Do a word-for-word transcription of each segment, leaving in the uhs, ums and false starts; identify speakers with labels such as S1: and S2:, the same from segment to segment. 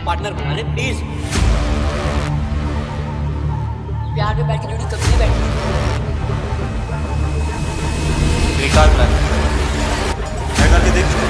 S1: Partner बना ले please.
S2: प्यार में बैठ के ड्यूटी कभी नहीं बैठी।
S1: बेकार प्लान मैं करके देख चुका।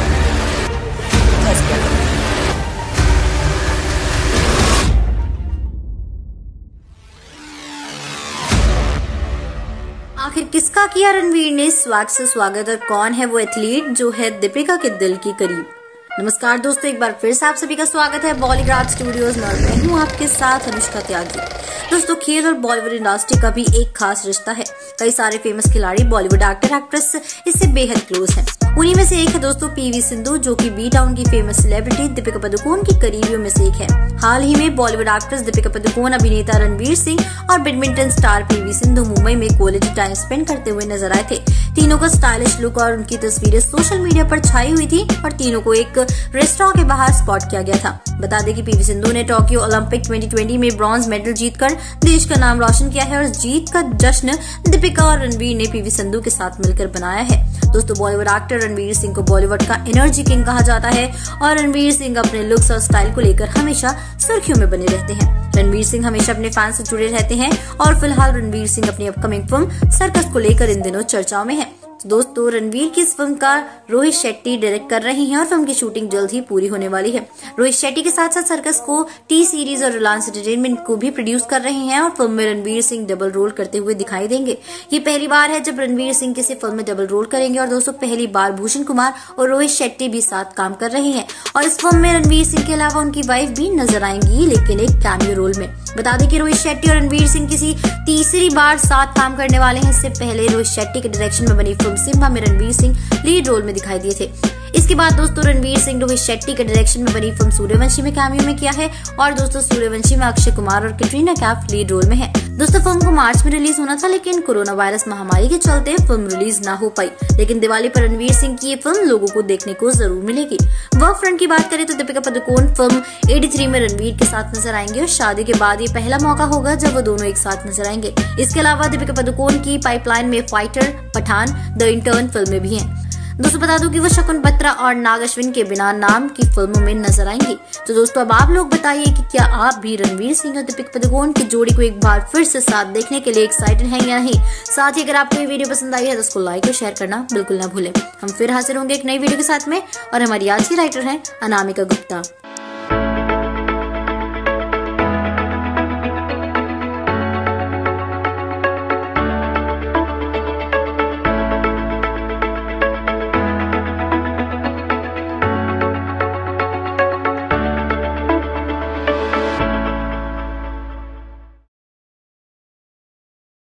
S3: आखिर किसका किया रणवीर ने स्वैग से स्वागत और कौन है वो एथलीट जो है दीपिका के दिल की करीब। नमस्कार दोस्तों, एक बार फिर से आप सभी का स्वागत है बॉलीवुड स्टूडियोज में। मैं हूँ आपके साथ अनुष्का त्यागी। दोस्तों, खेल और बॉलीवुड इंडस्ट्री का भी एक खास रिश्ता है। कई सारे फेमस खिलाड़ी बॉलीवुड एक्टर एक्ट्रेस इससे बेहद क्लोज हैं। उन्हीं में से एक है दोस्तों पीवी सिंधु, जो कि बी टाउन की फेमस सेलिब्रिटी दीपिका पादुकोण की करीबियों में से एक है। हाल ही में बॉलीवुड एक्ट्रेस दीपिका पादुकोण, अभिनेता रणवीर सिंह और badminton star PV Sindhu Mumbai में क्वालिटी टाइम स्पेंड करते हुए नजर आए थे। तीनों का स्टाइलिश लुक और उनकी तस्वीरें सोशल मीडिया पर छाई हुई थी और तीनों को एक रेस्टोरेंट के बाहर स्पॉट किया गया था। बता दें कि पीवी सिंधु ने टोक्यो ओलंपिक ट्वेंटी ट्वेंटी में ब्रॉन्ज मेडल जीतकर देश का नाम रोशन किया है और जीत का जश्न दीपिका और रणवीर ने पीवी सिंधु के साथ मिलकर बनाया है। दोस्तों, बॉलीवुड एक्टर रणवीर सिंह को बॉलीवुड का एनर्जी किंग कहा जाता है और रणवीर सिंह अपने लुक्स और स्टाइल को लेकर हमेशा सुर्खियों में बने रहते हैं। रणवीर सिंह हमेशा अपने फैंस से जुड़े रहते हैं और फिलहाल रणवीर सिंह अपनी अपकमिंग फिल्म सर्कस को लेकर इन दिनों चर्चाओं में है। दोस्तों, रणवीर की इस फिल्म का रोहित शेट्टी डायरेक्ट कर रहे हैं और फिल्म की शूटिंग जल्द ही पूरी होने वाली है। रोहित शेट्टी के साथ साथ सर्कस को टी सीरीज और रिलायंस एंटरटेनमेंट को भी प्रोड्यूस कर रहे हैं और फिल्म में रणवीर सिंह डबल रोल करते हुए दिखाई देंगे। ये पहली बार है जब रणवीर सिंह किसी फिल्म में डबल रोल करेंगे और दोस्तों पहली बार भूषण कुमार और रोहित शेट्टी भी साथ काम कर रहे हैं और इस फिल्म में रणवीर सिंह के अलावा उनकी वाइफ भी नजर आएंगी, लेकिन एक कैमियो रोल में। बता दें कि रोहित शेट्टी और रणवीर सिंह किसी तीसरी बार साथ काम करने वाले हैं। इससे पहले रोहित शेट्टी के डायरेक्शन में बनी फिल्म सिम्बा में रणवीर सिंह लीड रोल में दिखाई दिए थे। इसके बाद दोस्तों रणवीर सिंह रोहित शेट्टी के डायरेक्शन में बनी फिल्म सूर्यवंशी में कैमियो में किया है और दोस्तों सूर्यवंशी में अक्षय कुमार और कैटरीना कैफ लीड रोल में है। दोस्तों, फिल्म को मार्च में रिलीज होना था, लेकिन कोरोना वायरस महामारी के चलते फिल्म रिलीज ना हो पाई। लेकिन दिवाली पर रणवीर सिंह की ये फिल्म लोगों को देखने को जरूर मिलेगी। वर्क फ्रंट की बात करें तो दीपिका पादुकोण फिल्म तिरासी में रणवीर के साथ नजर आएंगे और शादी के बाद ये पहला मौका होगा जब वो दोनों एक साथ नजर आएंगे। इसके अलावा दीपिका पादुकोण की पाइपलाइन में फाइटर, पठान, द इंटर्न फिल्में भी हैं। दोस्तों, बता दूं कि वो शकुन बत्रा और नाग अश्विन के बिना नाम की फिल्मों में नजर आएंगी। तो दोस्तों, अब आप लोग बताइए कि क्या आप भी रणवीर सिंह और दीपिका पादुकोण की जोड़ी को एक बार फिर से साथ देखने के लिए एक्साइटेड हैं या नहीं। साथ ही अगर आपको ये वीडियो पसंद आई है तो उसको लाइक और शेयर करना बिल्कुल ना भूलें। हम फिर हाजिर होंगे एक नई वीडियो के साथ में और हमारी आज की राइटर है अनामिका गुप्ता।